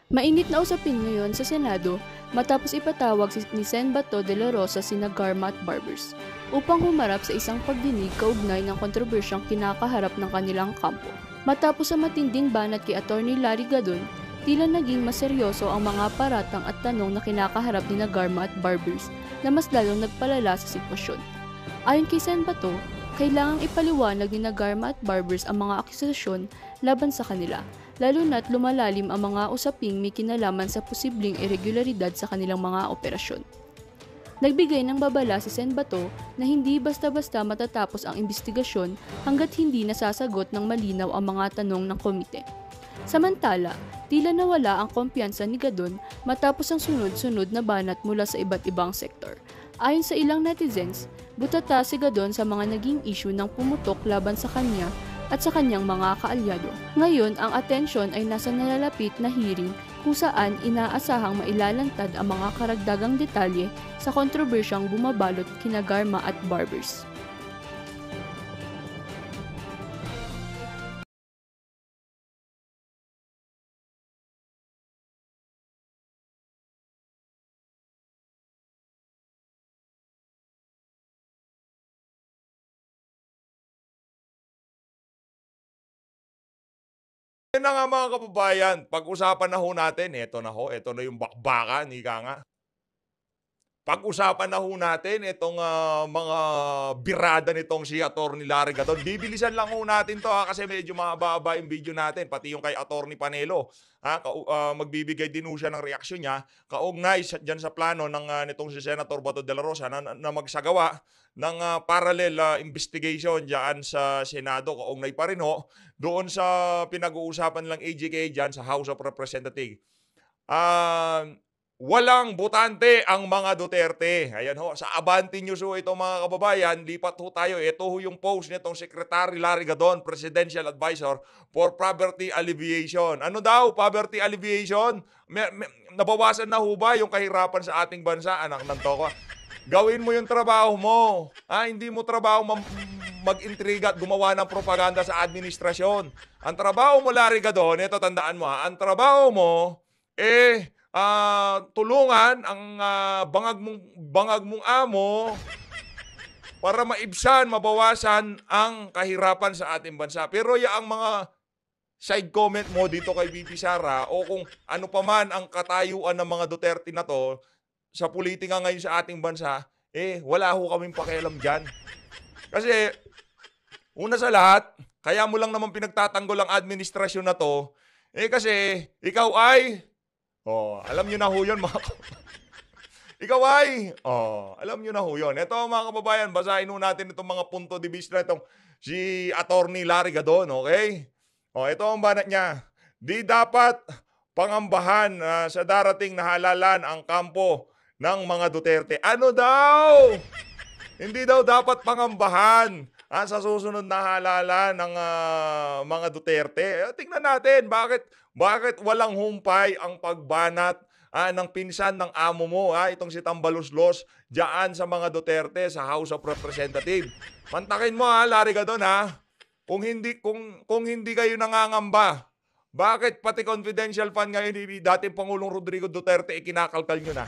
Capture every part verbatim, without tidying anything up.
Mainit na usapin ngayon sa Senado matapos ipatawag si ni Sen Bato de la Rosa sina Garma at Barbers upang humarap sa isang pagdinig kaugnay ng kontrobersyang kinakaharap ng kanilang kampo. Matapos sa matinding banat kay Attorney Larry Gadon, tila naging maseryoso ang mga paratang at tanong na kinakaharap ni Garma at Barbers na mas lalong nagpalala sa sitwasyon. Ayon kay Sen Bato, kailangang ipaliwanag ni Garma at Barbers ang mga akusasyon laban sa kanila, lalo na't lumalalim ang mga usaping may kinalaman sa posibleng irregularidad sa kanilang mga operasyon. Nagbigay ng babala si Sen Bato na hindi basta-basta matatapos ang investigasyon hanggat hindi nasasagot ng malinaw ang mga tanong ng komite. Samantala, tila nawala ang kumpiyansa ni Gadon matapos ang sunod-sunod na banat mula sa iba't ibang sektor. Ayon sa ilang netizens, butata si Gadon sa mga naging issue ng pumutok laban sa kanya at sa kanyang mga kaalyado. Ngayon, ang atensyon ay nasa nalalapit na hearing kung saan inaasahang mailalantad ang mga karagdagang detalye sa kontrobersyang bumabalot kina Garma at Barbers. Yan na nga mga kababayan, pag-usapan na ho natin, eto na ho, eto na yung bakbakan, ika nga. Pag-usapan na ho natin itong ah, mga birada nitong si Attorney Larry Gadon. Bibilisan lang ho natin to ha, kasi medyo mahaba-haba yung video natin, pati yung kay Attorney Panelo. Ha, ka- ah, magbibigay din ho siya ng reaksyon niya kaugnay sa, dyan sa plano ng ah, nitong si Senator Bato de la Rosa na, na magsagawa ng ah, parallel ah, investigation dyan sa Senado, kaugnay pa rin ho doon sa pinag-uusapan lang A G K dyan sa House of Representatives. Ah, walang botante ang mga Duterte. Ayan ho, sa Abante News ho ito mga kababayan, lipat ho tayo. Ito ho yung post nitong Secretary Larry Gadon, Presidential Advisor for Poverty Alleviation. Ano daw, poverty alleviation? May, may, nabawasan na ho ba yung kahirapan sa ating bansa? Anak ng toko. Gawin mo yung trabaho mo. Ah, hindi mo trabaho mag-intriga at gumawa ng propaganda sa administrasyon. Ang trabaho mo, Larry Gadon, ito tandaan mo ha, ang trabaho mo, eh, uh, tulungan ang uh, bangag mong, bangag mong amo para maibsan, mabawasan ang kahirapan sa ating bansa. Pero yaang mga side comment mo dito kay B P Sara o kung ano pa man ang katayuan ng mga Duterte na to sa politika ngayon sa ating bansa, eh, wala ho kaming pakialam dyan. Kasi, una sa lahat, kaya mo lang naman pinagtatanggol ang administrasyon na to, eh kasi, ikaw ay, oh, alam nyo na ho yun, mga ikaw ay, oh, alam nyo na ho yun. Ito mga kababayan, basahin ho natin itong mga punto de vista itong si Attorney Larry Gadon, okay? Oh, ito ang banat niya. Di dapat pangambahan uh, sa darating na halalan ang kampo ng mga Duterte. Ano daw? Hindi daw dapat pangambahan ah, sa susunod na halalan ng uh, mga Duterte. Eh, tingnan natin, bakit, bakit walang humpay ang pagbanat ah, ng pinsan ng amo mo, ah, itong si Tambaluslos, dyan sa mga Duterte sa House of Representatives. Mantakin mo ha, Larry Gadon ha. Kung hindi, kung, kung hindi kayo nangangamba, bakit pati confidential fund ngayon ni dating Pangulong Rodrigo Duterte ikinakalkal nyo na?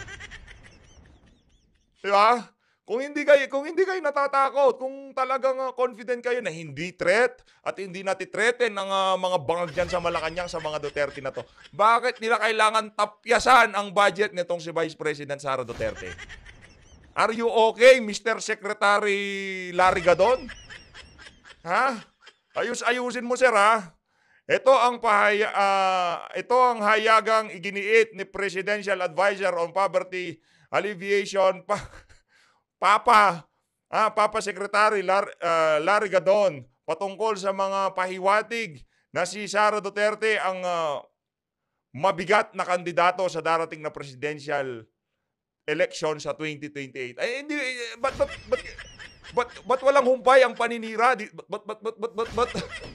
Di ba? Kung hindi kayo, kung hindi kayo natatakot, kung talagang uh, confident kayo na hindi threat at hindi natitreaten ng uh, mga bangag dyan sa Malacanang sa mga Duterte na to, bakit nila kailangan tapyasan ang budget nitong si Vice President Sara Duterte? Are you okay, Mister Secretary Larry Gadon? Ha? Ayus-ayusin mo, sir, ha? Ito ang pahaya, uh, ito ang hayagang iginiit ni Presidential Advisor on Poverty Alleviation pa, Papa ah, Papa Secretary Lar, uh, Larry Gadon patungkol sa mga pahiwatig na si Sara Duterte ang uh, mabigat na kandidato sa darating na presidential election sa twenty twenty-eight. Ay hindi but but but but, but walang humpay ang paninira. But but but but but, but.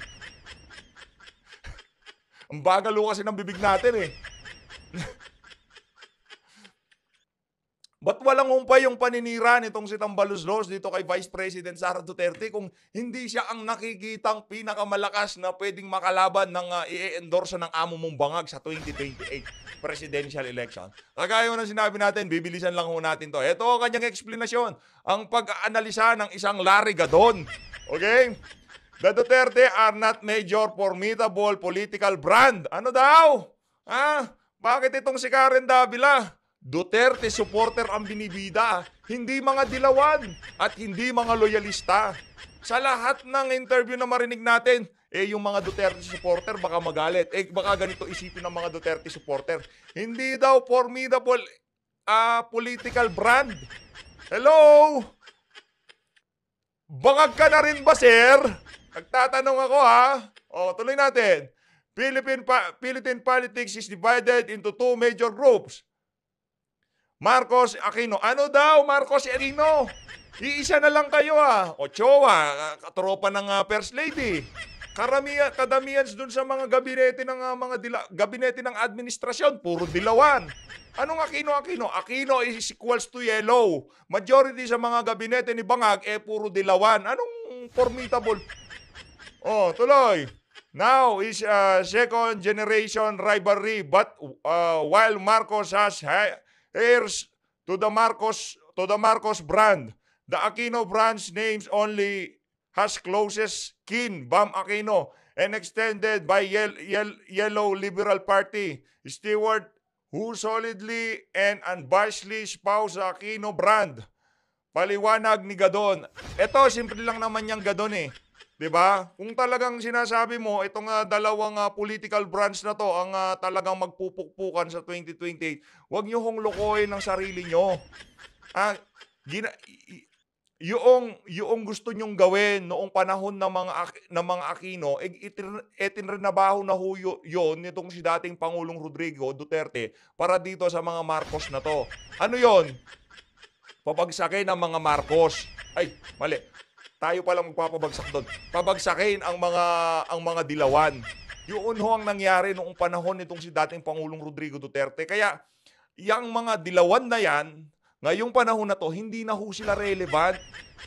Ang bagal kasi ng bibig natin eh. Ba't walang humpay yung paninira nitong si Tambaloslos dito kay Vice President Sara Duterte kung hindi siya ang nakikitang pinakamalakas na pwedeng makalaban ng uh, i-endorse ng amo mong bangag sa twenty twenty-eight presidential election? Kagaya na sinabi natin, bibilisan lang ho natin to. Ito ang kanyang eksplanasyon. Ang pag-aanalisa ng isang Larry Gadon. Okay? The Duterte are not major formidable political brand. Ano daw? Ah, bakit itong si Karen Davila? Duterte supporter ang binibida, hindi mga dilawan at hindi mga loyalista. Sa lahat ng interview na marinig natin, eh yung mga Duterte supporter baka magalit. Eh baka ganito isipin ng mga Duterte supporter. Hindi daw formidable uh, political brand. Hello? Bangag ka na rin ba, sir? Nagtatanong ako, ha? O, tuloy natin. Philippine, pa- Philippine politics is divided into two major groups. Marcos Aquino. Ano daw, Marcos Aquino? Iisa na lang kayo, ah. Ochoa, katropa ng uh, First Lady. Karamihan, kadamihan dun sa mga gabinete ng uh, mga dila, gabinete ng administrasyon, puro dilawan. Anong Aquino Aquino? Aquino is equals to yellow. Majority sa mga gabinete ni Bangag eh puro dilawan. Anong formidable? Oh, tuloy. Now is uh, second generation rivalry, but uh, while Marcos has high heirs to the Marcos to the Marcos brand, the Aquino brand's names only has closest kin, Bam Aquino, and extended by Yel Yel Yellow Liberal Party, Stewart, who solidly and unbiasedly espouse the Aquino brand. Paliwanag ni Gadon. Ito, simple lang naman yung Gadon eh. 'Di ba? Kung talagang sinasabi mo itong uh, dalawang uh, political branch na to ang uh, talagang magpupukpukan sa twenty twenty-eight, huwag niyo hong lokohin ang sarili niyo. Ah, gina yung yung gusto nyong gawin noong panahon ng mga ng mga Aquino, eh, itinrenabaho na ho yun nitong si dating Pangulong Rodrigo Duterte para dito sa mga Marcos na to. Ano yon? Pabagsakin ang mga Marcos. Ay, mali. Tayo pa lang magpapabagsak doon. Pabagsakin ang mga ang mga dilawan. Yun ho ang nangyari noong panahon nitong si dating Pangulong Rodrigo Duterte. Kaya, yung mga dilawan na yan, ngayong panahon na to, hindi na ho sila relevant.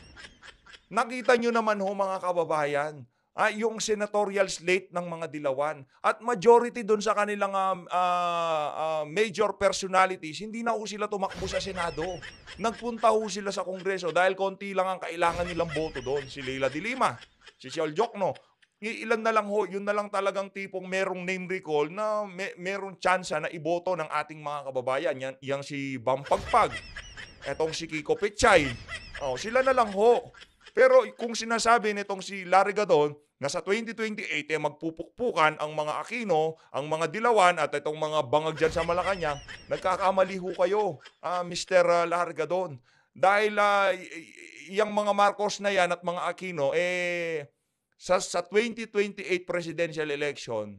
Nakita nyo naman ho mga kababayan, ah, yung senatorial slate ng mga dilawan. At majority doon sa kanilang uh, uh, uh, major personalities, hindi na ho sila tumakbo sa Senado. Nagpunta ho sila sa Kongreso dahil konti lang ang kailangan nilang boto doon. Si Leila de Lima, si Siol Jokno. Ilan na lang ho, yun na lang talagang tipong merong name recall na may, merong tsansa na iboto ng ating mga kababayan. Yan, yang si Bam Pagpag, etong si Kiko Pechay. Oh, sila na lang ho. Pero kung sinasabi nitong si Larry Gadon na sa twenty twenty-eight eh magpupukpukan ang mga Aquino, ang mga dilawan at itong mga bangag dyan sa Malacanang, nagkakamali ho kayo, uh, Mister Larry Gadon. Dahil uh, yung mga Marcos na yan at mga Aquino, eh, sa, sa twenty twenty-eight presidential election,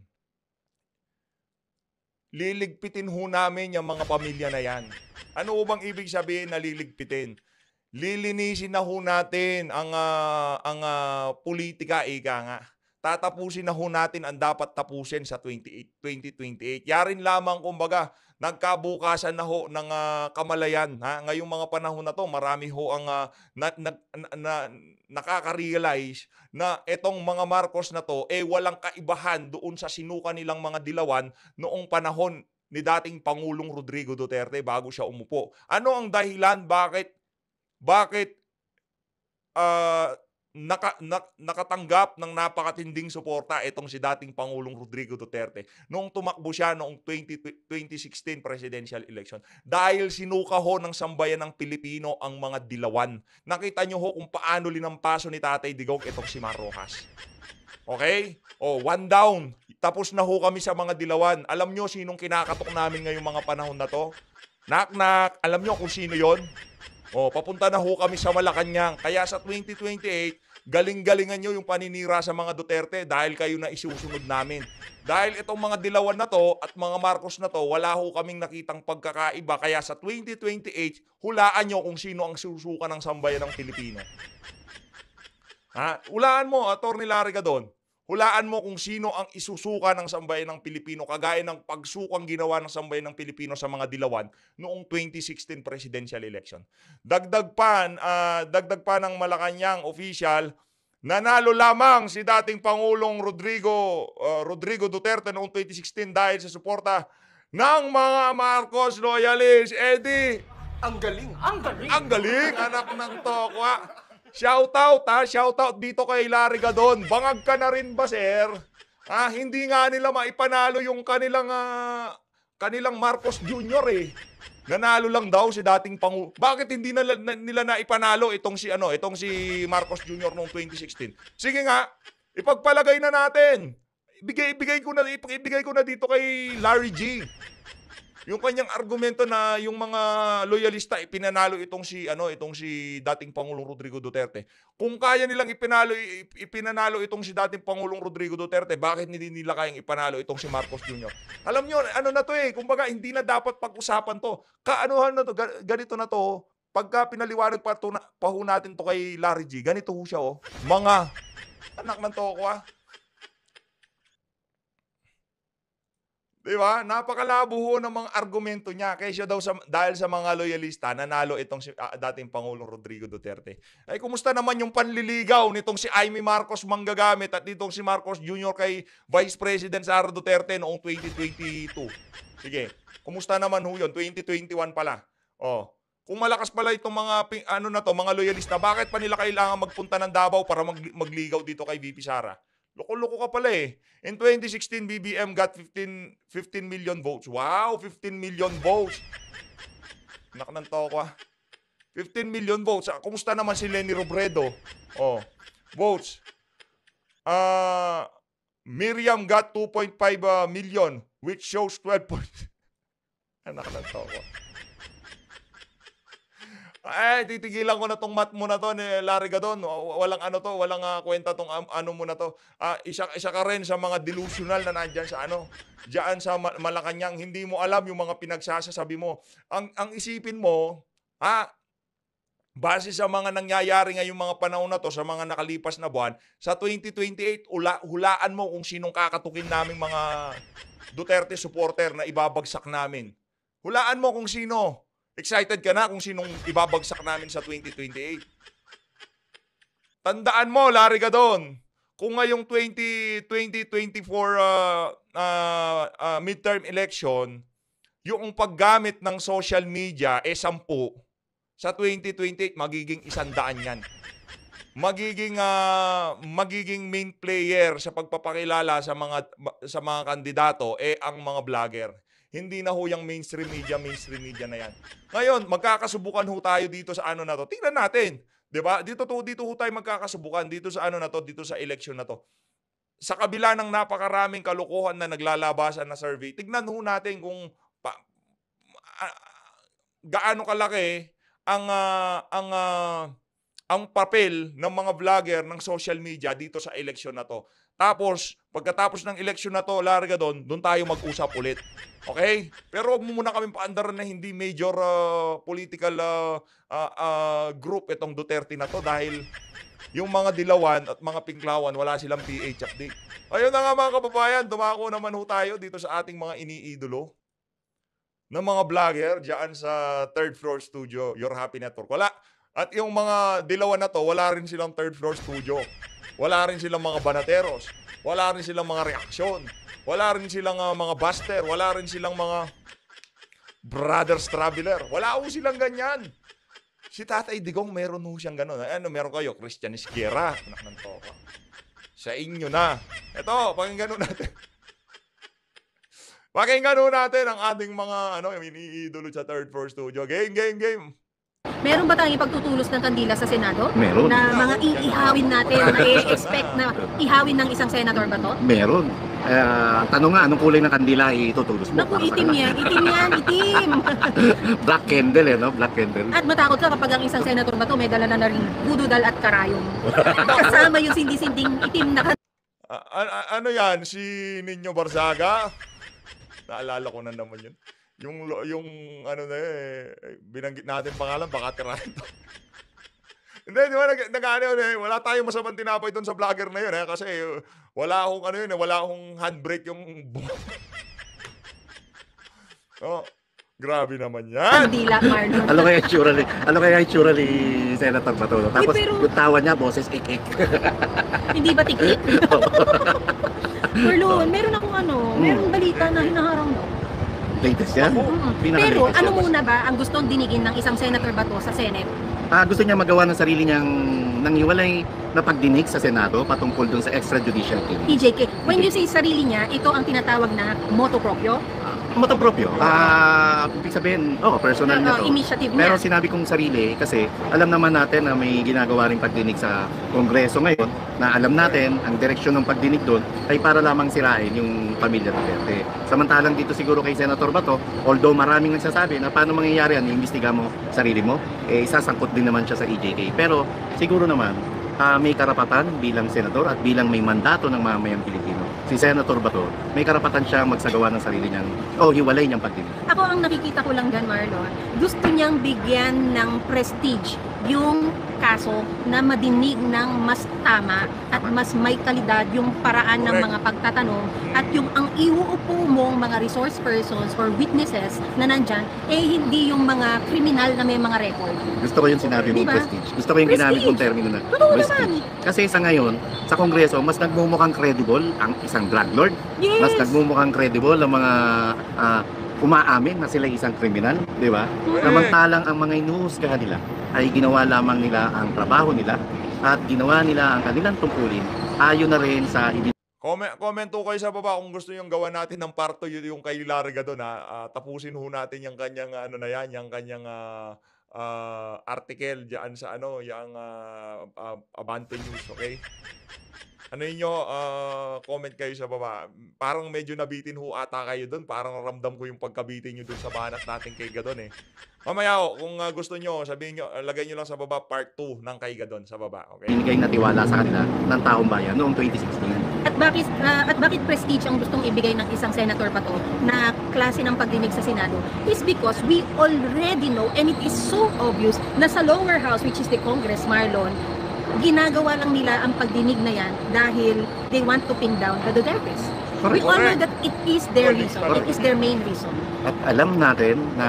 liligpitin ho namin yung mga pamilya na yan. Ano ho bang ibig sabihin na liligpitin? Lilinisin na ho natin ang, uh, ang uh, politika, ika nga. Tatapusin na ho natin ang dapat tapusin sa twenty twenty-eight. Yarin lamang, kumbaga, nagkabukasan na ho ng uh, kamalayan. Ha? Ngayong mga panahon na to, marami ho ang uh, na, na, na, na, nakaka-realize na itong mga Marcos na to, eh walang kaibahan doon sa sinuka nilang mga dilawan noong panahon ni dating Pangulong Rodrigo Duterte bago siya umupo. Ano ang dahilan bakit Bakit uh, naka, na, nakatanggap ng napakatinding suporta itong si dating Pangulong Rodrigo Duterte noong tumakbo siya noong twenty sixteen presidential election? Dahil sinuka ho ng sambayan ng Pilipino ang mga dilawan. Nakita nyo ho kung paano linampaso ni Tatay Digong itong si Mar Rojas. Okay? O, oh, one down. Tapos na ho kami sa mga dilawan. Alam nyo sinong kinakatok namin ngayong mga panahon na to? Knock-knock. Alam nyo kung sino yon? O, papunta na ho kami sa Malacanang. Kaya sa twenty twenty-eight, galing-galingan nyo yung paninira sa mga Duterte dahil kayo na isusunod namin. Dahil itong mga dilawan na to at mga Marcos na to, wala ho kaming nakitang pagkakaiba. Kaya sa twenty twenty-eight, hulaan nyo kung sino ang susuka ng sambayan ng Pilipino. Ha? Hulaan mo, Atty. Larry Gadon. Hulaan mo kung sino ang isusuka ng sambayan ng Pilipino kagaya ng pagsukang ginawa ng sambayan ng Pilipino sa mga dilawan noong twenty sixteen presidential election. Dagdag pa, uh, dagdag pa ng Malacanang official, nanalo lamang si dating Pangulong Rodrigo uh, Rodrigo Duterte noong twenty sixteen dahil sa suporta ng mga Marcos loyalists. Eddie, Ang galing! Ang galing! ang galing, anak ng tokwa. Shoutout ha, shoutout dito kay Larry Gadon. Bangag ka na rin ba, sir? Ah, hindi nga nila maipanalo yung kanilang ah, kanilang Marcos Junior eh. Nanalo lang daw si dating Pangulo. Bakit hindi na, na, nila naipanalo itong si ano, itong si Marcos Junior noong twenty sixteen? Sige nga, ipagpalagay na natin. Ibigay ibigay ko na ibigay ko na dito kay Larry G. Yung kanyang argumento na yung mga loyalista ipinanalo itong si ano itong si dating Pangulong Rodrigo Duterte. Kung kaya nilang ipinalo ipinanalo itong si dating Pangulong Rodrigo Duterte, bakit hindi nila kayang ipanalo itong si Marcos Junior? Alam niyo, ano na to eh, kumbaga hindi na dapat pag-usapan to. Kaanuhan na to, ganito na to. Pagka pinaliwanag pa, to na, pa ho natin to kay Larry G, ganito ho siya oh. Mga anak ng toko ah. Diba? Napakalabo ho ng mga argumento niya. Kaya daw sa, dahil sa mga loyalista, nanalo itong si, uh, dating Pangulong Rodrigo Duterte. Ay, kumusta naman yung panliligaw nitong si Amy Marcos manggagamit at itong si Marcos Junior kay Vice President Sara Duterte noong twenty twenty-two? Sige, kumusta naman ho yun? twenty twenty-one pala. Oh. Kung malakas pala itong mga, ano na to, mga loyalista, bakit pa nila kailangan magpunta ng Davao para mag, magligaw dito kay V P Sara? Loko-loko ka pala eh. In twenty sixteen, B B M got fifteen million votes. Wow, fifteen million votes. Nak ng toko ah. fifteen million votes. Ah, kumusta naman si Leni Robredo? Oh, votes. Uh, Miriam got two point five uh, million, which shows twelve point... Anak ng toko. Ay, titigilan ko na tong mat mo na to ni Larry Gadon. Walang ano to, walang uh, kwenta tong um, ano mo na to. Uh, isa, isa ka rin sa mga delusional na nandyan sa ano, diyan sa Malacanang. Hindi mo alam yung mga pinagsasasabi mo. Ang, ang isipin mo, ha, base sa mga nangyayari ngayong mga panahon na to, sa mga nakalipas na buwan, sa twenty twenty-eight, ula, hulaan mo kung sinong kakatukin naming mga Duterte supporter na ibabagsak namin. Hulaan mo kung sino. Excited ka na kung sinong ibabagsak namin sa twenty twenty-eight. Tandaan mo, Larry Gadon, kung ngayong twenty twenty-four uh, uh, uh, midterm election, yung paggamit ng social media eh sampu, sa twenty twenty-eight magiging isandaan yan. Magiging uh, magiging main player sa pagpapakilala sa mga sa mga kandidato eh ang mga vlogger. Hindi na ho yung mainstream media, mainstream media na yan. Ngayon, magkakasubukan ho tayo dito sa ano na to. Tingnan natin. Diba? Dito, to, dito ho tayo magkakasubukan. Dito sa ano na to, dito sa election na to. Sa kabila ng napakaraming kalokohan na naglalabasan na survey, tignan ho natin kung pa, uh, gaano kalaki ang, uh, ang, uh, ang papel ng mga vlogger ng social media dito sa election na to. Tapos, pagkatapos ng election na to, Larry Gadon, doon tayo mag-usap ulit. Okay? Pero wag mo muna kami paandaran na hindi major uh, political uh, uh, uh, group itong Duterte na to dahil yung mga dilawan at mga pinklawan, wala silang P H update. Ayun na nga mga kababayan, dumako naman ho tayo dito sa ating mga iniidolo ng mga vlogger dyan sa third floor studio, Your Happy Network. Wala. At yung mga dilawan na to, wala rin silang third floor studio. Wala rin silang mga banateros. Wala rin silang mga reaksyon. Wala rin silang uh, mga buster. Wala rin silang mga brothers traveler. Wala ho silang ganyan. Si Tatay Digong, meron ho siyang gano'n. Ano, meron kayo? Christian Esguerra. Anak ng toka. Sa inyo na. Ito, pakinggan ho natin. Pakinggan ho natin ang ating mga ano, iniidolo sa third floor studio. Game, game, game. Meron ba tayong ipagtutulos ng kandila sa Senado? Meron. Na mga iihawin natin, na i-expect na ihawin ng isang senador ba to? Meron. Uh, tanong nga, anong kulay ng kandila itutulos mo? Naku, itim yan. Itim yan, itim. Black candle eh, no? Black candle. At matakot ka kapag ang isang senador ba to may dala na na rin bududal at karayom. Kasama yung sindi-sinding itim na kandila. Uh, uh, ano yan? Si Nino Barzaga? Naalala ko na naman yun. Yung, yung ano na eh, binanggit natin pangalan, baka tirahin to. Hindi, di ba, nag, nag ano, yun, eh, wala tayong masamang tinapay doon sa vlogger na yun, eh, kasi uh, wala akong ano yun, eh, wala akong handbrake yung oh, grabe naman yan. Dila, Marlon. Ano kaya itsura ni, ano kaya itsura ni Senator Bato? No? Tapos pero- yung tawa niya, boses ik-ik. Hindi ba tiktik? Marlon, meron akong ano, meron balita na hinaharang daw. Latest yan. Mm. Pinaka-latest Pero ano yan. muna ba ang gustong dinigin ng isang Senator Bato sa Senate? Ah, gusto niya magawa ng sarili niyang nanghiwalay na pagdinig sa Senado patungkol dun sa extrajudicial P killing. J K. When you say sarili niya, ito ang tinatawag na motu proprio. Moto proprio. Ah, ibig sabihin, oh, personal niya Uh, to. initiative Pero niya. sinabi kong sarili kasi alam naman natin na may ginagawa ring pagdinig sa Kongreso ngayon na alam natin ang direksyon ng pagdinig doon ay para lamang sirain yung pamilya Duterte. Samantalang dito siguro kay Senator Bato, although maraming nagsasabi na paano mangyayari yan, iimbestiga mo sarili mo, eh isasangkot din naman siya sa E J K. Pero siguro naman, ah, may karapatan bilang senador at bilang may mandato ng mamayang Pilipino. Si Senator Bato, may karapatan siya magsagawa ng sarili niyang, o hiwalay niyang pagdinig. Ako ang nakikita ko lang dyan, Marlon, gusto niyang bigyan ng prestige yung kaso na madinig ng mas tama at mas may kalidad yung paraan ng Correct. mga pagtatanong at yung ang iuupo mong mga resource persons or witnesses na nandyan, eh hindi yung mga kriminal na may mga record. Gusto ko yung sinabi mong Diba? prestige. Gusto ko yung ginamit mong Prestige. termino na Totoo prestige. Kasi sa ngayon, sa Kongreso, mas nagmumukhang credible ang isang drug lord. Mas Yes! nagmumukhang credible ang mga ah, umaamin na sila isang kriminal, di ba? Correct. Samantalang ang mga inuhusgahan nila ay ginawa lamang nila ang trabaho nila at ginawa nila ang kanilang tungkulin ayon na rin sa ibig Comment, comment ho kayo sa baba kung gusto yung gawa natin ng parto yun yung kay Larga doon, ha. Ah, tapusin ho natin yung kanyang ano na yan, yung kanyang ah, ah, article diyan sa ano, yung ah, ah, Abante News, okay? Ano niyo, ah, comment kayo sa baba. Parang medyo nabitin ho ata kayo doon. Parang ramdam ko yung pagkabitin niyo doon sa banat natin kay Gadon, eh. Mamaya ho, kung ah, gusto niyo, sabihin niyo, ah, lagay niyo lang sa baba part two ng kay Gadon sa baba, okay? binigay na tiwala sa kanila ng taong bayan noong twenty sixteen. At bakit ah, at bakit prestige ang gustong ibigay ng isang senator pa to na klase ng pagdinig sa Senado is because we already know and it is so obvious na sa lower house, which is the Congress, Marlon, ginagawa lang nila ang pagdinig na yan dahil they want to pin down the Dutertes. We Correct. all know Correct. that it is their Correct. reason. Correct. It is their main reason. At alam natin na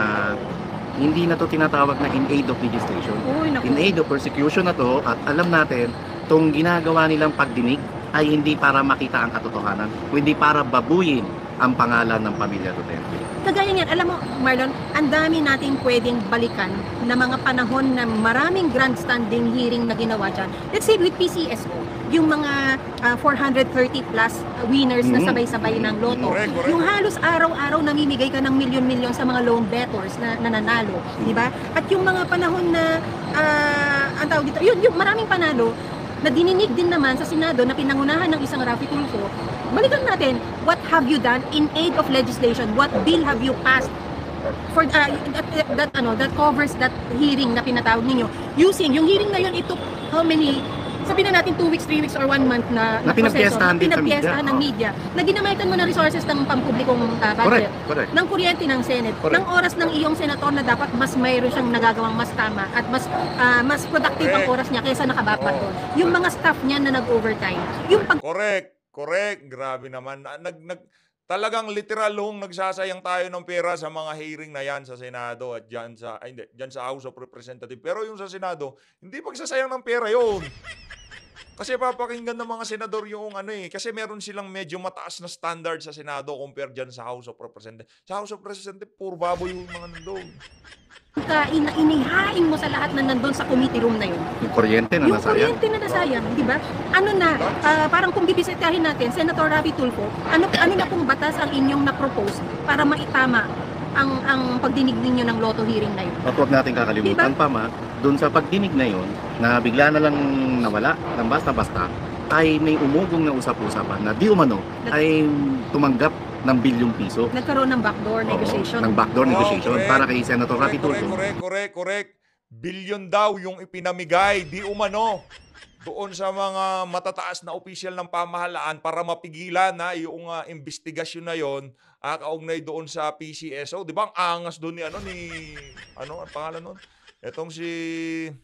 hindi na to tinatawag na in aid of legislation. Uy, naku. In aid of persecution na to at alam natin itong ginagawa nilang pagdinig ay hindi para makita ang katotohanan, kundi para babuyin ang pangalan ng pamilya Duterte. Kagaya niyan, alam mo, Marlon, ang dami nating pwedeng balikan na mga panahon na maraming grandstanding hearing na ginawa dyan. Let's say with P C S O, yung mga ah, four hundred thirty plus winners na Mhm. sabay-sabay ng loto. Correct, correct. Yung halos araw-araw namimigay ka ng milyon-milyon sa mga lone bettors na nananalo, di ba? At yung mga panahon na, ah, ang tawag dito, yun, yung maraming panalo, na dininig din naman sa Senado na pinangunahan ng isang Rafi Tulfo. Balikan natin, what have you done in aid of legislation? What bill have you passed for uh, that, that ano that covers that hearing na pinatawag ninyo? Using yung hearing na yun, it took how many, sabihin na natin two weeks, three weeks, or one month na, Na pinagpiestahan din sa pinagpiestahan media. ng media, na ginamitan mo ng resources ng pampublikong uh, budget, Correct, correct. ng kuryente ng Senate, Correct. ng oras ng iyong senator na dapat mas mayroon siyang nagagawang mas tama at mas ah, mas productive ang Correct. oras niya kaysa nakababat Oo. doon. Yung mga staff niya na nag-overtime, yung pag Correct, correct. Grabe naman. Na- Nag, nag, talagang literal hong nagsasayang tayo ng pera sa mga hearing na yan sa Senado at dyan sa, ay, hindi, dyan sa House of Representatives. Pero yung sa Senado, hindi pagsasayang ng pera yun. Kasi papakinggan ng mga senador yung ano eh. Kasi meron silang medyo mataas na standard sa Senado compare dyan sa House of Representatives. Sa House of Representatives, puro baboy yung mga nandun. ka ina inihain mo sa lahat na nandun sa committee room na yun. Yung kuryente na Yung nasayang. kuryente na nasayang, di ba? Ano na, ah, parang kung bibisitahin natin, Senator Rafi Tulfo, ano, ano na pong batas ang inyong na-propose para maitama ang ang pagdinig ninyo ng Lotto hearing na yun? At huwag natin kakalimutan pa ma, doon sa pagdinig na yon na bigla na lang nawala ng basta-basta ay may umugong na usap-usapan na di umano ay tumanggap ng bilyong piso. Nagkaroon ng backdoor Oo, negotiation. ng backdoor Oo, negotiation correct. para kay Senator Rafi Correct, Tulfo. correct, correct, correct. Bilyon daw yung ipinamigay, di umano, doon sa mga matataas na opisyal ng pamahalaan para mapigilan na yung uh, investigasyon na yon uh, kaugnay doon sa P C S O. Di ba ang angas doon ni ano ni ano ang pangalan noon? Etong si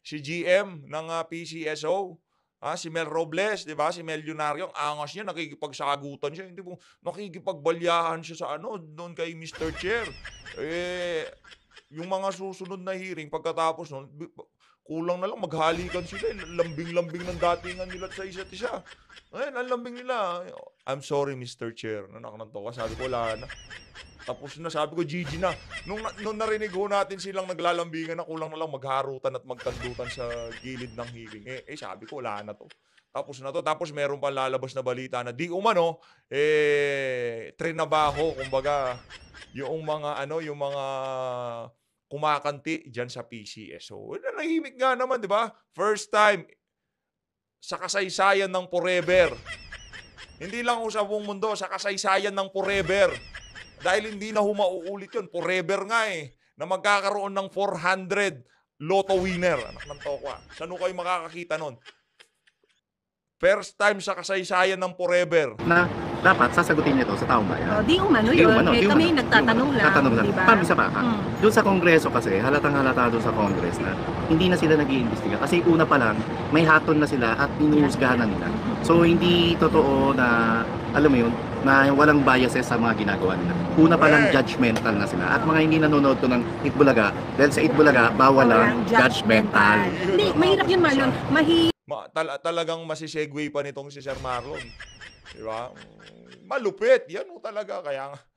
si G M ng ah, P C S O. Ah, si Mel Robles, 'di ba? Si Mel Leonario, ang angas niya, nakikipagsagutan siya, hindi po nakikipagbalyahan siya sa ano, doon kay mister Chair. Eh, yung mga susunod na hearing pagkatapos noon, bi- kulang na lang maghalikan sila, eh. Lambing-lambing ng datingan nila sa isa't isa. Ayun, ang lambing nila. I'm sorry, mister Chair. Nanak ng toka, sabi ko, wala na. Tapos na, sabi ko, G G na. Nung, nung narinig ho natin silang naglalambingan na, kulang na lang magharutan at magkandutan sa gilid ng hearing. Eh, eh sabi ko, wala na to. Tapos na to. Tapos meron pa lalabas na balita na di umano, eh, trinabaho, kumbaga, yung mga, ano, yung mga kumakanti dyan sa P C S O. Eh, nahimik nga naman, di ba? First time sa kasaysayan ng forever. Hindi lang ho sa buong mundo, sa kasaysayan ng forever. Dahil hindi na humauulit yun. Forever nga eh. Na magkakaroon ng four hundred lotto winner. Anak ng tokwa. Saan ho kayo makakakita nun? First time sa kasaysayan ng forever. Na dapat sasagutin niya to sa taong O, bayan. di umano Di yun. umano, eh, di kami umano, nagtatanong di umano. lang. Tatanong lang. Diba? Pam, isa pa ka. Mm. Doon sa Kongreso kasi, halatang halata doon sa Congress na hindi na sila nag-iimbestiga. Kasi una pa lang, may haton na sila at inuhusgahan na nila. So, hindi totoo na, alam mo yun, na walang biases sa mga ginagawa nila. Una pa lang, Correct. judgmental na sila. At mga hindi nanonood to ng Itbulaga, dahil sa Itbulaga, bawal ang judgmental. Hindi, mahirap yun, Marlon. Mahirap. Ma- tal- talagang masisegue pa nitong si Sir Marlon. Di ba? Mm, Malupit. Yan ho talaga. Kaya nga.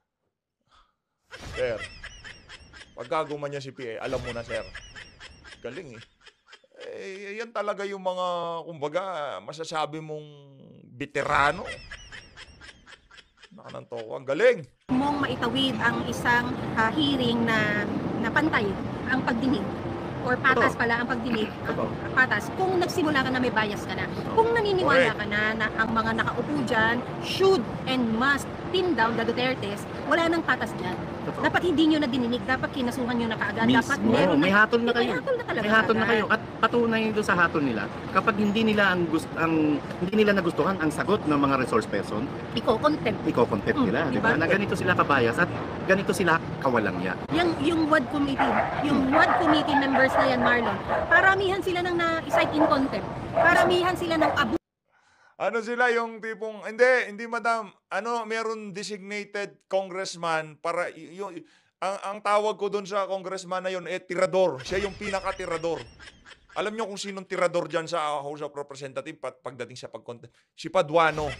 Sir, pagka gumanya si P A, alam mo na, sir. Galing eh. Eh, yan talaga yung mga, kumbaga, masasabi mong veterano. Nakanang toko. Ang galing. Mong maitawid ang isang ah, hearing na, na pantay ang pagdinig or patas Totoo. pala ang pagdinig Totoo. ang patas kung nagsimula ka na may bias ka na kung naniniwala ka na na ang mga nakaupo dyan should and must pin down the Dutertes, wala nang patas dyan. Totoo. Dapat hindi nyo na dininig, dapat kinasuhan nyo na kaagad, dapat Mismo. meron May hatol na May kayo. hatol na talaga May hatol na agad. kayo at patunay doon sa hatol nila kapag hindi nila ang gust ang hindi nila nagustuhan ang sagot ng mga resource person, Iko-contempt. iko-contempt Mm, nila, di diba? ba? Na ganito sila kabayas at ganito sila kawalangya. Yung, yung W A D committee, yung W A D committee members na yan, Marlon, paramihan sila ng na-cite in contempt. Paramihan sila ng abu. Ano sila yung tipong, hindi, hindi madam, ano, meron designated congressman para, y- yung, ang, ang tawag ko doon sa congressman na yun, eh, tirador. Siya yung pinaka-tirador. Alam nyo kung sinong tirador dyan sa House of Representatives pag- pagdating sa pagkontent? Si Paduano.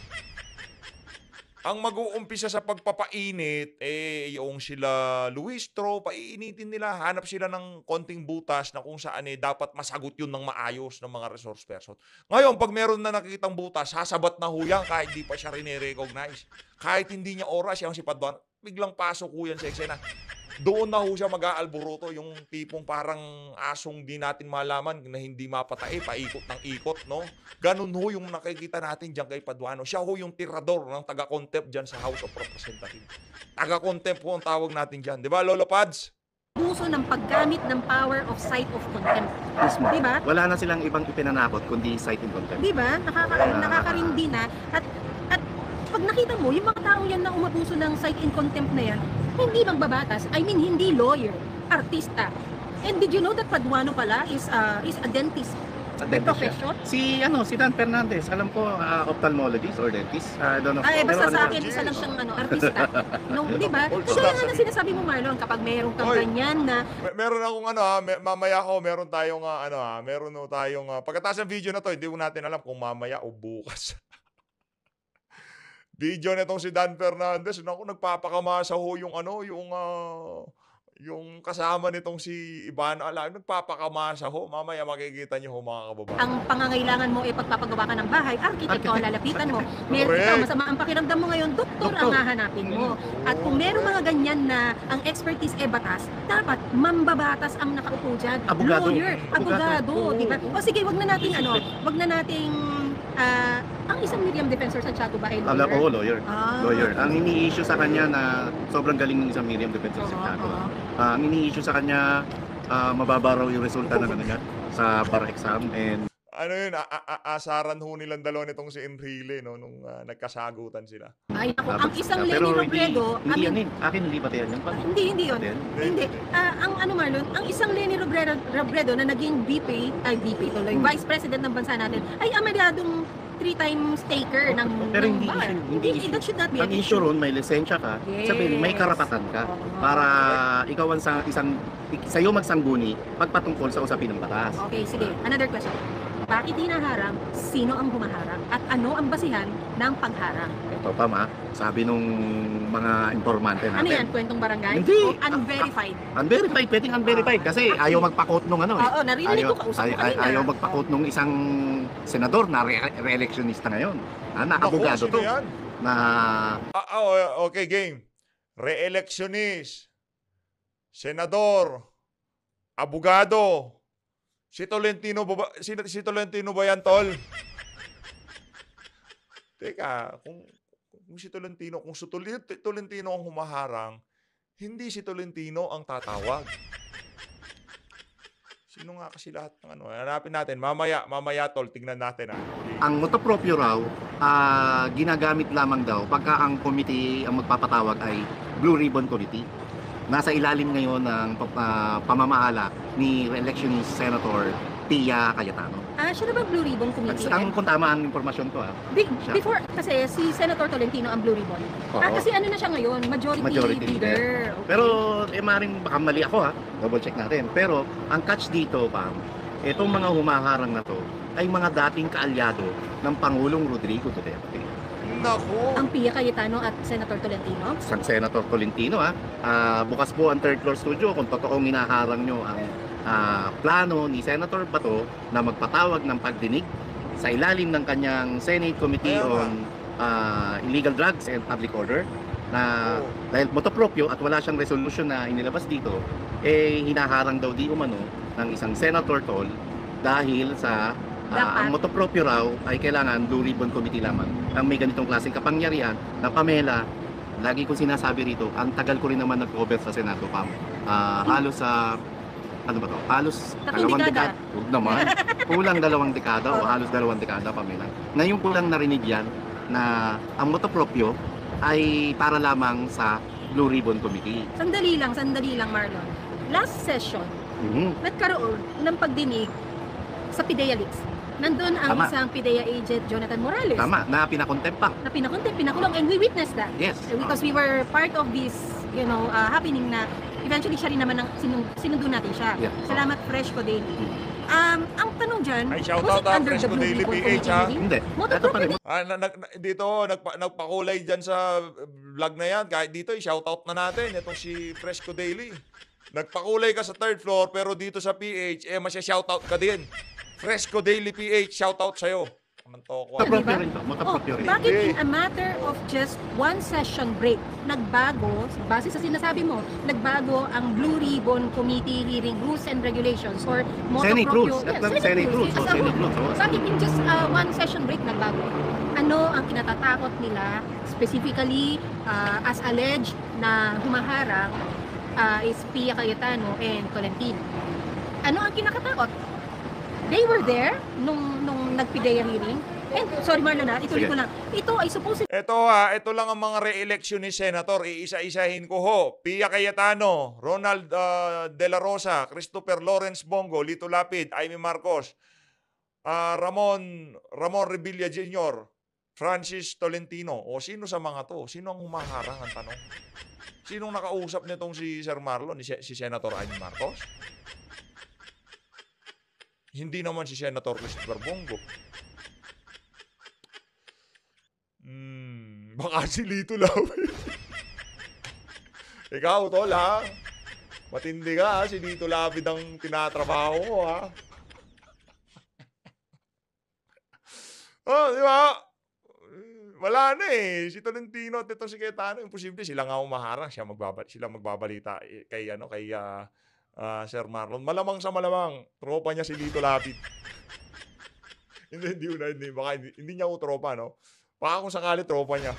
Ang mag-uumpisa sa pagpapainit, eh, yung sila Luistro, paiinitin nila, hanap sila ng konting butas na kung saan eh, dapat masagot yun ng maayos ng mga resource person. Ngayon, pag meron na nakikitang butas, sasabat na huyang kahit di pa siya rin-recognize. Kahit hindi niya oras, yung si Paduano, biglang pasok huyan sa eksena. Doon na ho siya mag-aalboroto, yung tipong parang asong di natin malaman na hindi mapatay, paikot ng ikot, no? Ganun ho yung nakikita natin dyan kay Paduano. Siya ho yung tirador ng taga-contempt dyan sa House of Representatives. Taga-contempt ho ang tawag natin dyan. Di ba, Lolo Pads? Puso ng paggamit ng power of sight of contempt. Mismo. Di ba? Wala na silang ibang ipinanakot kundi cite in contempt. Di ba? Nakaka nakakarindi na. At, at pag nakita mo, yung mga tao yan na umabuso ng sight in contempt na yan, hindi magbabatas. I mean, hindi lawyer, artista. And did you know that Paduano pala is uh, is a dentist? At By dentist siya. profession? Si ano, si Dan Fernandez, alam ko uh, ophthalmologist or dentist. I don't know. Ay, basta Pero sa ano akin, ba? isa lang siyang ano, artista. No, di ba? All So, yan stars. ang sinasabi mo, Marlon, kapag mayroong kang Oy. ganyan na Mer- meron akong ano ha, me- mamaya ko, meron tayong ah, ano ha, meron ho tayong, ah, pagkatapos ng video na to, hindi ko natin alam kung mamaya o bukas. Video na itong si Dan Fernandez, naku, nagpapakamasa ho yung ano, yung, ah, yung kasama nitong si Ivana Ala, nagpapakamasa ho. Mamaya makikita niyo ho mga kababayan. ang pangangailangan mo ay pagpapagawa ka ng bahay, arkitekto ang Architect. lalapitan mo. Meron Correct. ikaw, masama ang pakiramdam mo ngayon, doktor ang Doktor. hahanapin mo. At kung meron mga ganyan na ang expertise e batas, dapat mambabatas ang nakaupo dyan. Abogado. Lawyer, abogado, Oo. di ba? O sige, wag na nating ano, wag na nating ah, ang isang Miriam defensor sa Chato ba ay Alam lawyer? ko, lawyer. Ah. Lawyer. Ang ini-issue sa kanya na sobrang galing ng isang Miriam Defensor sa Oo, Chicago. oo. Ah, ang ini-issue sa kanya, ah, mababa raw yung resulta ng ano niya sa bar exam and ano yun, a- a- a- asaran ho nilang dalawa nitong si Enrile, no, nung ah, nagkasagutan sila. Ay, ako, Dapat ang isang sila. Lenny Pero hindi, Robredo, hindi I yan mean, eh. Akin, hindi ba yan yung ah, hindi, hindi yun. Yan? Hindi. Ah, ang ano Marlon, ang isang Lenny Robredo, Robredo na naging V P, ay V P tuloy, Hmm. Vice President ng bansa natin, ay amalyadong three times taker ng, Pero ng hindi bar. issue, Hindi, hindi issue. that should not be Ang an issue ron, may lisensya ka, Yes. sabihin, may karapatan ka Oo. para ikaw ang sa, isang, sa'yo magsangguni pagpatungkol sa usapin ng batas. Okay, sige. Another question. Bakit hinaharang? Sino ang humaharang? At ano ang basihan ng pagharang? Ito pa ma, sabi nung mga informante natin. Ano yan? Kwentong barangay? Hindi. O unverified? Unverified, pwedeng unverified kasi Ah, ayaw okay. magpa-quote nung ano eh. Oo, narinig Ayaw, ko kausap ay, ko ay, kanina. ayaw magpa-quote nung isang senador na re- re-electionista ngayon. Ah, na Naku, abogado sino to. yan? Na Ah, ah, oh, okay, game. Re-electionist, senador, abogado. Si Tolentino ba, ba- si, si Tolentino ba yan, tol? Teka, kung, kung si Tolentino, kung si Tol- Tolentino ang humaharang, hindi si Tolentino ang tatawag. Sino nga kasi lahat ng ano? Hanapin natin. Mamaya, mamaya, tol, tignan natin. Ah. ang motopropyo raw, ah, ginagamit lamang daw pagka ang committee ang magpapatawag ay Blue Ribbon Committee. Nasa ilalim ngayon ng ah, pamamahala ni re-electionist Senator Pia Cayetano. Ah, siya na ba Blue Ribbon Committee? Ang kung tama ang impormasyon ko ah. Be- siya. before, kasi si Senator Tolentino ang Blue Ribbon. Ah, Oo. kasi ano na siya ngayon? Majority, Majority leader. leader. Okay. Pero eh maring baka mali ako ha. Double check natin. Pero ang catch dito, Pam, itong mga humaharang na to ay mga dating kaalyado ng Pangulong Rodrigo Duterte. Naku! ang Pia Cayetano at Senator Tolentino. Sang Senator Tolentino ha. Ah, bukas po ang third floor studio kung totoong hinaharang nyo ang ah, plano ni Senator Bato na magpatawag ng pagdinig sa ilalim ng kanyang Senate Committee Kaya nga. on ah, Illegal Drugs and Public Order na Oo. dahil motopropyo at wala siyang resolution na inilabas dito, eh hinaharang daw di umano ng isang Senator Tol dahil sa ah, Dapat. ang motopropyo raw ay kailangan Blue Ribbon Committee lamang ang may ganitong klaseng kapangyarihan na Pamela. Lagi kong sinasabi rito, ang tagal ko rin naman nag-cover sa Senado, Pam. Ah, halos sa ano ba to? Halos Tatlong dalawang dekada. dekada. Huwag naman. Kulang dalawang dekada o halos dalawang dekada, Pamela. Ngayon ko lang narinig yan na ang motopropyo ay para lamang sa Blue Ribbon Committee. Sandali lang, sandali lang Marlon. Last session, Mhm. nagkaroon ng pagdinig sa PIDEA leaks. Nandun ang Tama. isang PIDEA agent, Jonathan Morales. Tama, na pinakontempt pa. Na pinakunti, pinakulong, and we witnessed that. Yes. Because we were part of this, you know, uh, happening na eventually siya rin naman ang sinung, sinundo natin siya. Yeah. Salamat Fresco Daily. Um, ang tanong dyan, Ay, shout was out it ah, under the Fresco Blue Daily Ribbon P H, Committee ah. hearing? Hindi. Moto Ito pa rin. Ah, na, nag, na- dito, nagpa, nagpakulay dyan sa vlog na yan. Kahit dito, i-shoutout na natin. Itong si Fresco Daily. Nagpakulay ka sa third floor, pero dito sa P H, eh, masya-shoutout ka din. Fresco Daily P H, shoutout sa'yo. Anong toko? ah. Motopropyo Diba? rin to. Oh, Motopropyo rin. bakit Hindi. in a matter of just one session break, nagbago, base sa sinasabi mo, nagbago ang Blue Ribbon Committee hearing rules and regulations or Senate motopropyo- rules. Yeah, At lang Senate rules. as Oh, a Senate whole. rules. Oh. Bakit in just uh, one session break nagbago? Ano ang kinatatakot nila specifically uh, as alleged na humaharang uh, is Pia Cayetano and Tolentino? Ano ang kinakatakot? They were there nung nung nag-PIDEA hearing. And sorry Marlon, ha, ituloy Sige. ko lang. Ito ay supposed Ito ha, ito lang ang mga re-election ni Senator. Iisa-isahin ko ho. Pia Cayetano, Ronald ah, De La Rosa, Christopher Lawrence Bongo, Lito Lapid, Amy Marcos, ah, Ramon Ramon Revilla Junior, Francis Tolentino. O sino sa mga to? Sino ang humaharang ang tanong? Sinong nakausap nitong si Sir Marlon, ni Si Senator Amy Marcos? Hindi naman si Senator Christopher Bongo. Hmm, baka si Lito Lapid. Ikaw, tol, ha? Matindi ka, ha? Si Lito Lapid ang tinatrabaho mo, ha? Oh, di ba? Wala na eh. Si Tolentino at ito si Cayetano, imposible sila nga umaharang, siya magbaba, sila magbabalita eh, kay ano, kay ah, ah, Sir Marlon. Malamang sa malamang, tropa niya si Lito Lapid. hindi, hindi, hindi, hindi, baka hindi, hindi niya ako tropa, no? Baka kung sakali tropa niya.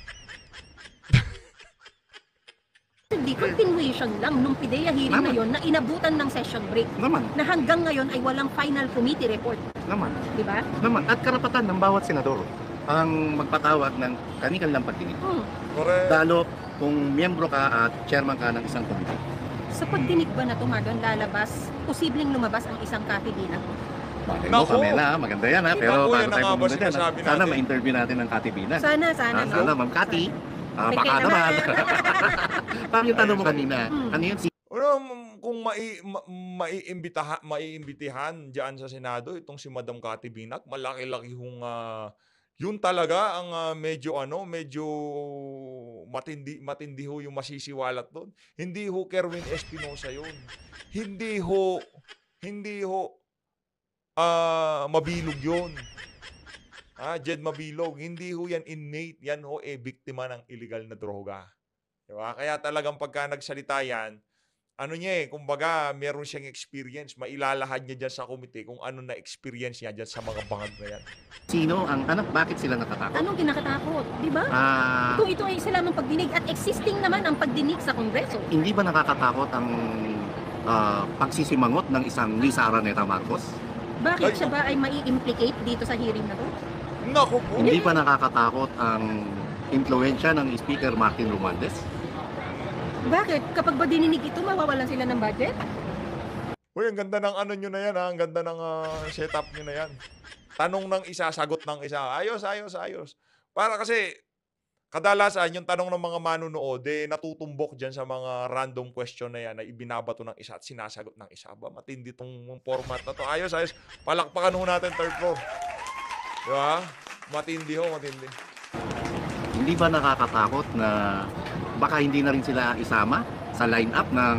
di continuation lang nung PIDEA hearing na Naman. yon na inabutan ng session break Naman. na hanggang ngayon ay walang final committee report. Naman, Di ba? naman. At karapatan ng bawat senador ang magpatawag ng kanilang pagdinig. Hmm. Correct. Lalo kung miyembro ka at chairman ka ng isang komite. Sa pagdinig ba na ito, Marlon, lalabas, posibleng lumabas ang isang katibinan? Malay mo, Naku! Pamela, maganda yan ha. Pero Naku, bago yan ang tayo nga ba pumunta dyan, sinasabi sana natin. ma-interview natin ang katibinan. Sana, sana. Ah, no? sana, Ma'am Cathy. Ah, May baka kailangan. naman. Parang yung tanong mo kanina, Hmm. ano yun? Ano, m- kung mai, ma, maiimbitaha, maiimbitihan diyan sa Senado itong si Madam Cathy Binac, malaki-laki hong ah, yun talaga ang ah, medyo ano, medyo matindi matindi ho yung masisiwalat doon. Hindi ho Kerwin Espinosa yun. Hindi ho hindi ho ah, mabilog yun. Ah, Jed Mabilog, hindi ho yan inmate, yan ho eh biktima ng illegal na droga. Diba? Kaya talagang pagka nagsalita yan, ano niya eh, kumbaga, meron siyang experience, mailalahad niya dyan sa komite kung ano na experience niya dyan sa mga bangag na yan. Sino ang, ano, bakit sila natatakot? Anong kinakatakot? Di ba? Ah, Ito, ito ay sila ng pagdinig at existing naman ang pagdinig sa Kongreso. hindi ba nakakatakot ang ah, pagsisimangot ng isang Lisa Araneta Marcos? Bakit Ay, siya ba ay mai-implicate dito sa hearing na to? Naku po! Hindi ba nakakatakot ang impluensya ng Speaker Martin Romualdez? Bakit? Kapag ba dininig ito, mawawalan sila ng budget? Uy, ang ganda ng ano nyo na yan, ha? Ang ganda ng ah, setup nyo na yan. Tanong ng isa, sagot ng isa. Ayos, ayos, ayos. Para kasi, kadalasan, yung tanong ng mga manunood, eh, natutumbok dyan sa mga random question na yan na ibinabato ng isa at sinasagot ng isa. Ba, matindi tong format na to. Ayos, ayos. Palakpakan ho natin third floor. Di ba? Matindi ho, matindi. Hindi ba nakakatakot na baka hindi na rin sila isama sa lineup ng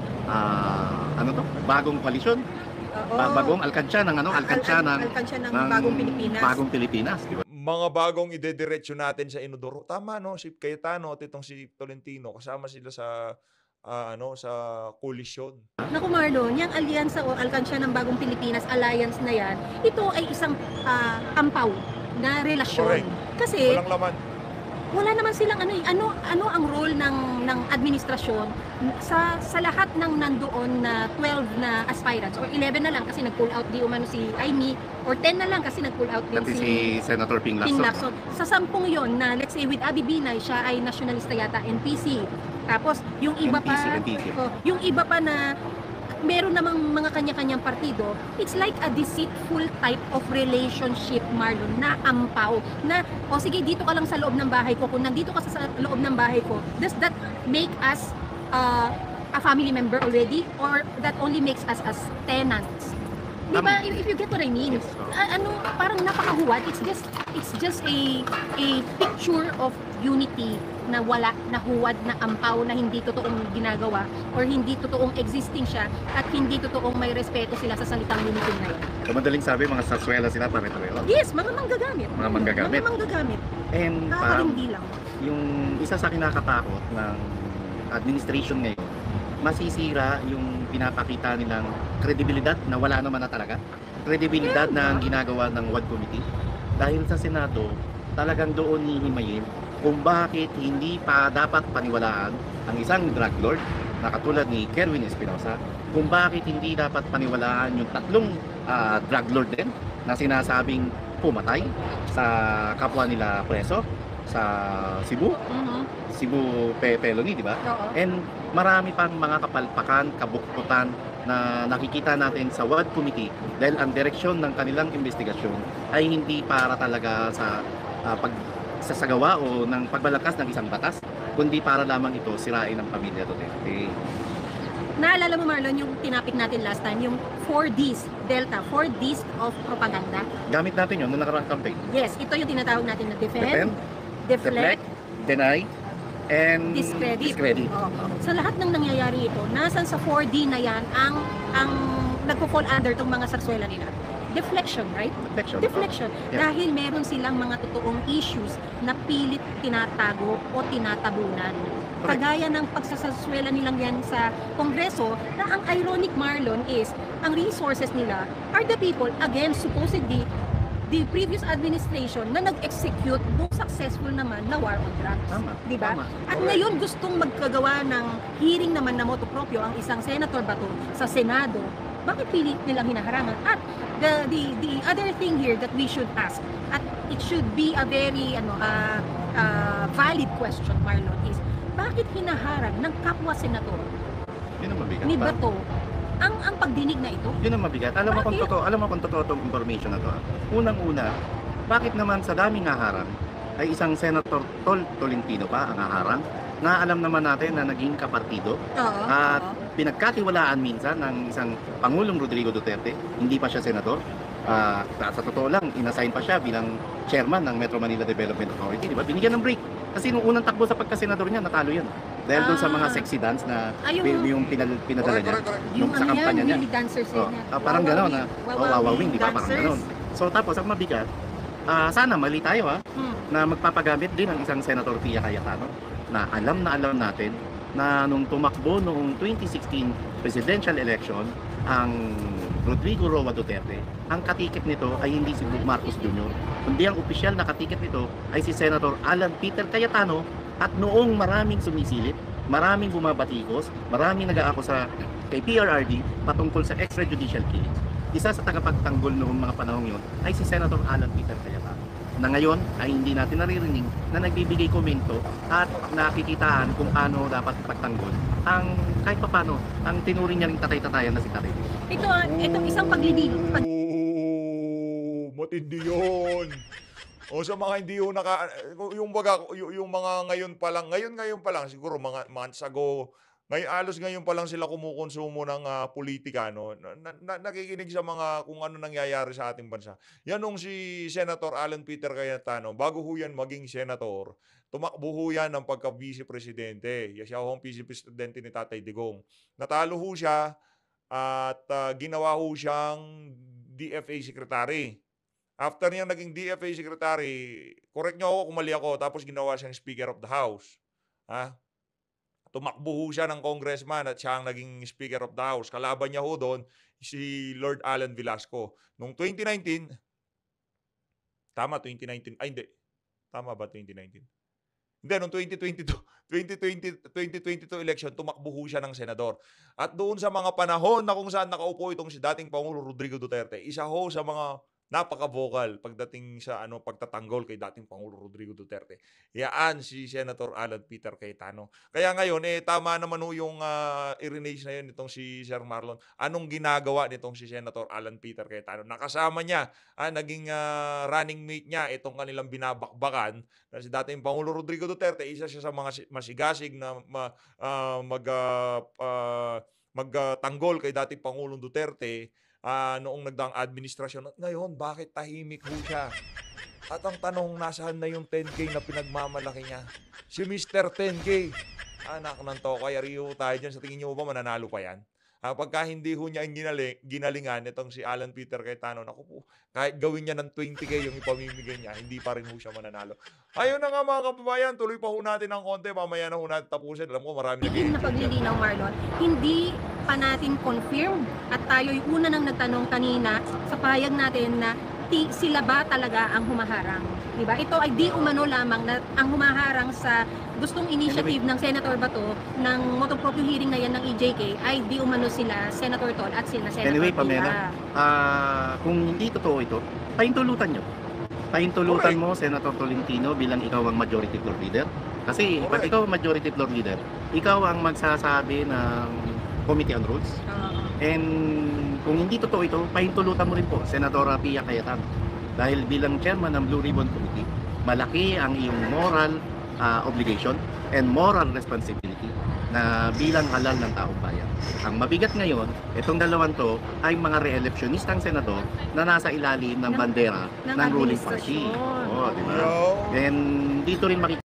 ah, ano to? Bagong koalisyon? Oo. Ba- bagong alkansya ng ano? Alkansya ng, Alkansya ng, ng Bagong Pilipinas. Bagong Pilipinas, di ba? Mga bagong idediretso natin sa Inodoro. Tama, no? Si Cayetano at itong si Tolentino. Kasama sila sa, ah, ano, sa koalisyon. Naku Marlon, yung alyansa o alkansya ng Bagong Pilipinas, alliance na yan, ito ay isang ah, ampaw na relasyon. Correct. Kasi Walang laman. wala naman silang ano eh, ano ano ang role ng ng administrasyon sa sa lahat ng nandoon na twelve na aspirants or eleven na lang kasi nag-pull out di umano si Amy or ten na lang kasi nag-pull out din Dati si si Senator Ping Ping Lacson. Lacson. Sa sampung yon na let's say with Abby Binay, siya ay nationalista yata, N P C. Tapos yung iba N P C, pa N P C. oh, yung iba pa na meron namang mga kanya-kanyang partido, it's like a deceitful type of relationship, Marlon, na ampaw. Na, o sige, dito ka lang sa loob ng bahay ko. Kung nandito ka sa loob ng bahay ko, does that make us uh, a family member already? Or that only makes us as tenants? Di ba? If, if you get what I mean. Yes. A- ano, parang napakahuwad. It's just, it's just a, a picture of unity na wala, na huwad, na ampaw, na hindi totoong ginagawa or hindi totoong existing siya at hindi totoong may respeto sila sa salitang unity na yun. Sa madaling sabi, mga sarsuela sila pare-pareho. Yes, mga manggagamit. Mga manggagamit. Mga manggagamit. And parang Nakakarindi lang. yung isa sa kinakatakot ng administration ngayon, masisira yung pinapakita nilang kredibilidad na wala naman na talaga. Kredibilidad na ang ginagawa ng W A D Committee. Dahil sa Senado, talagang doon hihimayin kung bakit hindi pa dapat paniwalaan ang isang drug lord na katulad ni Kerwin Espinosa, kung bakit hindi dapat paniwalaan yung tatlong ah, drug lord din na sinasabing pumatay sa kapwa nila preso sa Cebu, Mhm. Cebu Pe Peloni, di ba? Oo. And marami pang mga kapalpakan, kabuktutan na nakikita natin sa W A D Committee dahil ang direksyon ng kanilang investigasyon ay hindi para talaga sa ah, pag sasagawa o ng pagbalangkas ng isang batas, kundi para lamang ito sirain ang pamilya Duterte. Naalala mo Marlon yung tinapik natin last time, yung four Ds, Delta, four Ds of propaganda. Gamit natin yun noong nakaraang campaign. Yes, ito yung tinatawag natin na defend, Defend, deflect, deflect, deny, and discredit. discredit. Oo. Sa lahat ng nangyayari ito, nasan sa four D na yan ang ang nagpo-fall under tong mga sarsuela nila? Deflection, right? Deflection. Deflection. Yeah. Dahil meron silang mga totoong issues na pilit tinatago o tinatabunan. Correct. Kagaya ng pagsasaswela nilang yan sa Kongreso, na ang ironic Marlon is, ang resources nila are the people, again, supposedly, the previous administration na nag-execute nung successful naman na war on drugs. Tama. Di ba? Tama. At ngayon gustong magkagawa ng hearing naman na motu proprio ang isang senator ba to sa Senado bakit pilit nilang hinaharangan? At the the the other thing here that we should ask, at it should be a very ano uh, uh, valid question, Marlon, is bakit hinaharang ng kapwa senador Yun ang mabigat. ni pa. Bato ang ang pagdinig na ito? Yun ang mabigat. Alam mo kung Bakit? totoo, alam mo kung totoo tong information na to. ah. Unang-una, bakit naman sa daming haharang ay isang Senator Tol Tolentino pa ang haharang na alam naman natin na naging kapartido Oo. at oo. pinagkatiwalaan minsan ng isang Pangulong Rodrigo Duterte, hindi pa siya senador. Ah, sa totoo lang, inassign pa siya bilang chairman ng Metro Manila Development Authority, di ba? Binigyan ng break. Kasi nung unang takbo sa pagkasenador niya, natalo yun. Dahil doon sa mga Ah. sexy dance na Ah, yung- yung, pinal, pinadala Correct, niya. correct, correct. Yung Nung sa ano kampanya yan, niya. Willy dancers Oh, yan. ah, parang gano'n na, Wawawing- oh, wawawing, di ba? Parang dancers. gano'n. So tapos, ang mabigat, ah, sana mali tayo ha, Hmm. na magpapagamit din ng isang Senator Pia Cayetano na alam na alam natin na nung tumakbo noong twenty sixteen presidential election ang Rodrigo Roa Duterte, ang katiket nito ay hindi si Marcos Junior kundi ang opisyal na katiket nito ay si Senator Alan Peter Cayetano. At noong maraming sumisilip, maraming bumabatikos, maraming nag-aakusa kay P R R D patungkol sa extrajudicial killings, isa sa tagapagtanggol noong mga panahong yun ay si Senator Alan Peter Cayetano, na ngayon ay hindi natin naririnig na nagbibigay komento at nakikitaan kung paano dapat ipagtanggol ang kahit papano ang tinuring niya ring tatay-tatayan na si Tatay Digong. Ito, ah, ito isang paglilin. Pag, Oh, matindi yun. O sa mga hindi yung naka yung baga yung, yung mga ngayon pa lang, ngayon ngayon pa lang siguro mga months ago, ngayon alos ngayon pa lang sila kumukonsumo ng ah, politika no. Na, na- na- nakikinig sa mga kung ano nangyayari sa ating bansa. Yan nung si Senator Alan Peter Cayetano, bago ho yan maging senator, tumakbo ho yan ng pagka-vice presidente. Siya ho ang vice presidente ni Tatay Digong. Natalo ho siya at ah, ginawa ho siyang D F A secretary. After niya naging D F A secretary, correct niyo ako kung mali ako, tapos ginawa siyang Speaker of the House. Ha? Tumakbo ho siya ng congressman at siya ang naging Speaker of the House. Kalaban niya ho doon si Lord Alan Velasco. Noong twenty nineteen, tama twenty nineteen, ay hindi, tama ba twenty nineteen? Hindi, noong twenty twenty-two, twenty twenty, twenty twenty-two election, tumakbo ho siya ng senador. At doon sa mga panahon na kung saan nakaupo itong si dating Pangulo Rodrigo Duterte, isa ho sa mga napaka-vocal pagdating sa ano pagtatanggol kay dating Pangulo Rodrigo Duterte. Yaan si Senator Alan Peter Cayetano. Kaya ngayon, eh, tama naman ho yung uh, i-renage na yun itong si Sir Marlon. Anong ginagawa nitong si Senator Alan Peter Cayetano? Nakasama niya, ah, naging ah, running mate niya itong kanilang binabakbakan na si dating Pangulo Rodrigo Duterte. Isa siya sa mga si- masigasig na ma, ah, mag, ah, ah, magtanggol kay dating Pangulong Duterte ah, noong nagdaang administrasyon. At ngayon, bakit tahimik ho siya? At ang tanong, nasaan na yung ten K na pinagmamalaki niya? Si Mister ten K. Anak ng to, kaya riyo tayo dyan. Sa tingin niyo ba mananalo pa yan? Ah, pagka hindi ho niya ang ginali, ginalingan itong si Alan Peter Cayetano, naku po, kahit gawin niya ng twenty K yung ipamimigay niya, hindi pa rin ho siya mananalo. Ayun na nga mga kababayan, tuloy pa ho natin ng konti, mamaya na ho natin tapusin. Alam ko marami Tigil na paglilinaw, Marlon, hindi pa natin confirm at tayo'y una nang nagtanong kanina sa pahayag natin na ti, sila ba talaga ang humaharang. Diba? Ito ay di umano lamang na ang humaharang sa gustong initiative ng Senator Bato ng motopropyo hearing na yan ng E J K ay di umano sila Senator Tol at sila Senator Anyway, Pia. Pamela, ah, kung hindi totoo ito, pahintulutan nyo. Pahintulutan mo, Senator Tolentino, bilang ikaw ang majority floor leader. Kasi pag Correct. ikaw ang majority floor leader, ikaw ang magsasabi ng Committee on Rules. Oo. And kung hindi totoo ito, pahintulutan mo rin po, Senadora Pia Cayetano. Dahil bilang chairman ng Blue Ribbon Committee, malaki ang iyong moral ah, obligation and moral responsibility na bilang halal ng taong bayan. Ang mabigat ngayon, itong dalawang to ay mga re-electionistang senador na nasa ilalim ng Ng- bandera ng ng ruling party. administrasyon. Oo, di ba? Yo. And dito rin makikita